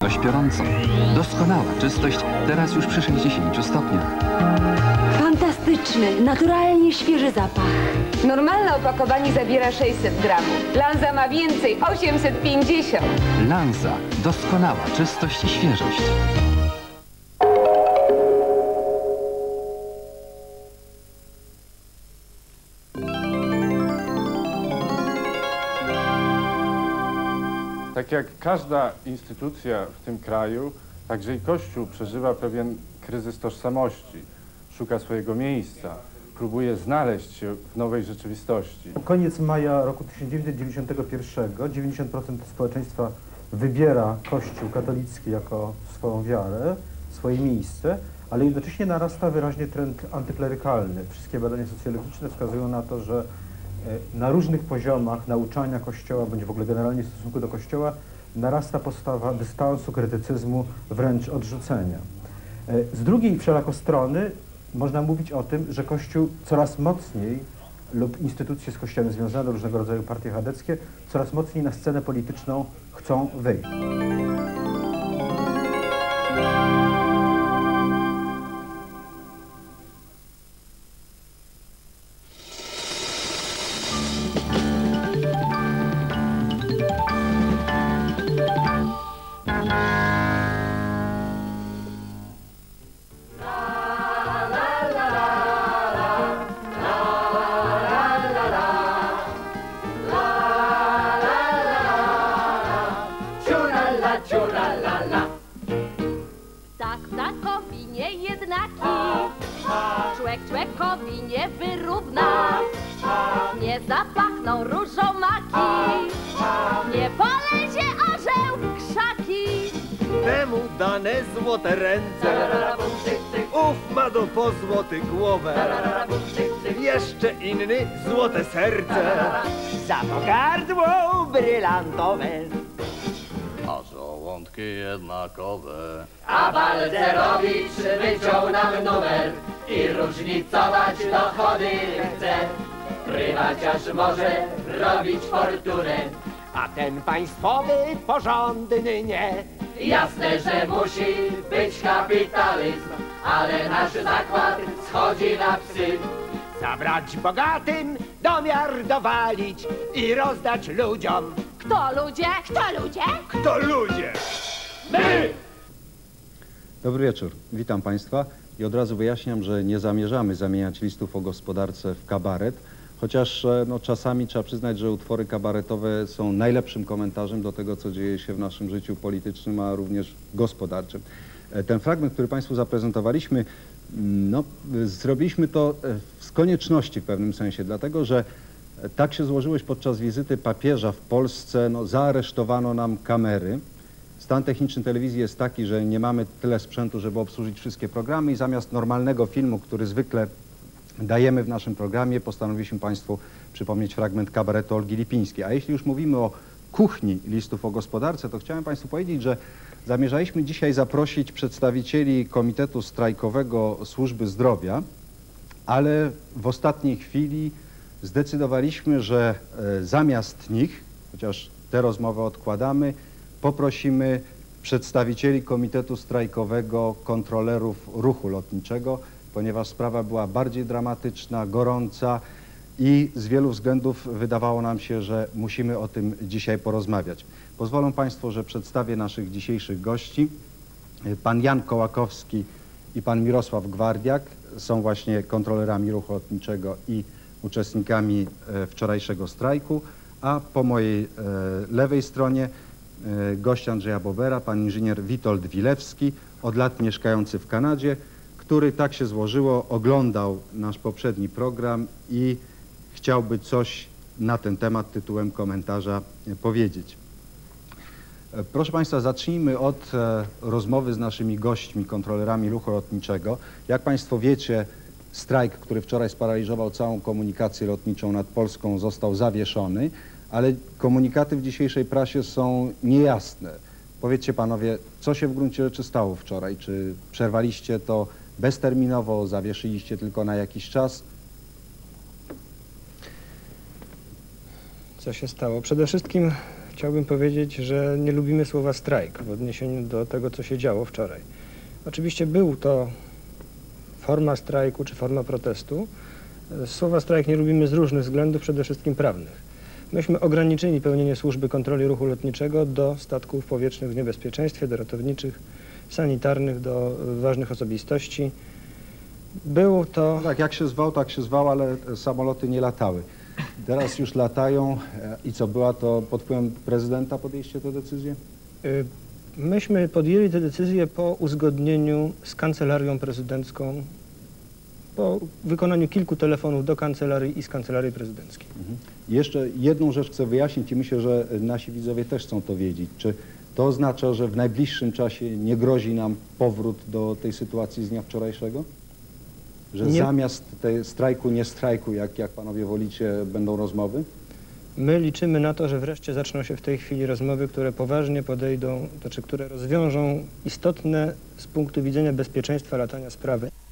Piorącą. Doskonała czystość, teraz już przy 60 stopniach. Fantastyczny, naturalnie świeży zapach. Normalne opakowanie zawiera 600 gramów. Lanza ma więcej, 850. Lanza. Doskonała czystość i świeżość. Tak jak każda instytucja w tym kraju, także i Kościół przeżywa pewien kryzys tożsamości. Szuka swojego miejsca, próbuje znaleźć się w nowej rzeczywistości. Koniec maja roku 1991 90% społeczeństwa wybiera Kościół katolicki jako swoją wiarę, swoje miejsce, ale jednocześnie narasta wyraźnie trend antyklerykalny. Wszystkie badania socjologiczne wskazują na to, że na różnych poziomach nauczania Kościoła, bądź w ogóle generalnie w stosunku do Kościoła, narasta postawa dystansu, krytycyzmu, wręcz odrzucenia. Z drugiej wszelako strony można mówić o tym, że Kościół coraz mocniej lub instytucje z Kościołem związane, różnego rodzaju partie chadeckie, coraz mocniej na scenę polityczną chcą wyjść. Ptakowi niejednaki, człekowi nie wyrówna, nie zapachną różą maki, nie polezie orzeł w krzaki. Temu dane złote ręce, ów ma do pozłoty głowę, jeszcze inny złote serce, za to gardło brylantowe, a żołądki jednakowe. A Balcerowicz wyciął nam numer i różnicować dochody chce. Prywaciarz może robić fortunę, a ten państwowy porządny nie. Jasne, że musi być kapitalizm, ale nasz zakład schodzi na psy. Zabrać bogatym, domiar dowalić i rozdać ludziom. Kto ludzie? Kto ludzie? Kto ludzie? My! Dobry wieczór, witam Państwa i od razu wyjaśniam, że nie zamierzamy zamieniać listów o gospodarce w kabaret, chociaż no, czasami trzeba przyznać, że utwory kabaretowe są najlepszym komentarzem do tego, co dzieje się w naszym życiu politycznym, a również gospodarczym. Ten fragment, który Państwu zaprezentowaliśmy, no, zrobiliśmy to z konieczności w pewnym sensie, dlatego że tak się złożyło, że podczas wizyty papieża w Polsce no, zaaresztowano nam kamery. Stan techniczny telewizji jest taki, że nie mamy tyle sprzętu, żeby obsłużyć wszystkie programy i zamiast normalnego filmu, który zwykle dajemy w naszym programie, postanowiliśmy Państwu przypomnieć fragment kabaretu Olgi Lipińskiej. A jeśli już mówimy o kuchni listów o gospodarce, to chciałem Państwu powiedzieć, że zamierzaliśmy dzisiaj zaprosić przedstawicieli Komitetu Strajkowego Służby Zdrowia, ale w ostatniej chwili zdecydowaliśmy, że zamiast nich, chociaż tę rozmowę odkładamy, poprosimy przedstawicieli Komitetu Strajkowego Kontrolerów Ruchu Lotniczego, ponieważ sprawa była bardziej dramatyczna, gorąca i z wielu względów wydawało nam się, że musimy o tym dzisiaj porozmawiać. Pozwolą Państwo, że przedstawię naszych dzisiejszych gości. Pan Jan Kołakowski i pan Mirosław Gwardiak są właśnie kontrolerami ruchu lotniczego i uczestnikami wczorajszego strajku, a po mojej lewej stronie gość Andrzeja Bobera, pan inżynier Witold Wilewski, od lat mieszkający w Kanadzie, który, tak się złożyło, oglądał nasz poprzedni program i chciałby coś na ten temat tytułem komentarza powiedzieć. Proszę Państwa, zacznijmy od rozmowy z naszymi gośćmi, kontrolerami ruchu lotniczego. Jak Państwo wiecie, strajk, który wczoraj sparaliżował całą komunikację lotniczą nad Polską, został zawieszony, ale komunikaty w dzisiejszej prasie są niejasne. Powiedzcie Panowie, co się w gruncie rzeczy stało wczoraj? Czy przerwaliście to bezterminowo, zawieszyliście tylko na jakiś czas? Co się stało? Przede wszystkim chciałbym powiedzieć, że nie lubimy słowa strajk w odniesieniu do tego, co się działo wczoraj. Oczywiście był to forma strajku czy forma protestu. Słowa strajk nie lubimy z różnych względów, przede wszystkim prawnych. Myśmy ograniczyli pełnienie służby kontroli ruchu lotniczego do statków powietrznych w niebezpieczeństwie, do ratowniczych, sanitarnych, do ważnych osobistości. Było to... Tak, jak się zwał, ale samoloty nie latały. Teraz już latają i co, była to pod wpływem prezydenta podjęcie tę decyzję? Myśmy podjęli tę decyzję po uzgodnieniu z kancelarią prezydencką, po wykonaniu kilku telefonów do kancelarii i z kancelarii prezydenckiej. Jeszcze jedną rzecz chcę wyjaśnić i myślę, że nasi widzowie też chcą to wiedzieć. Czy to oznacza, że w najbliższym czasie nie grozi nam powrót do tej sytuacji z dnia wczorajszego? Że zamiast tej strajku, nie strajku, jak panowie wolicie, będą rozmowy? My liczymy na to, że wreszcie zaczną się w tej chwili rozmowy, które poważnie podejdą, to znaczy które rozwiążą istotne z punktu widzenia bezpieczeństwa latania sprawy.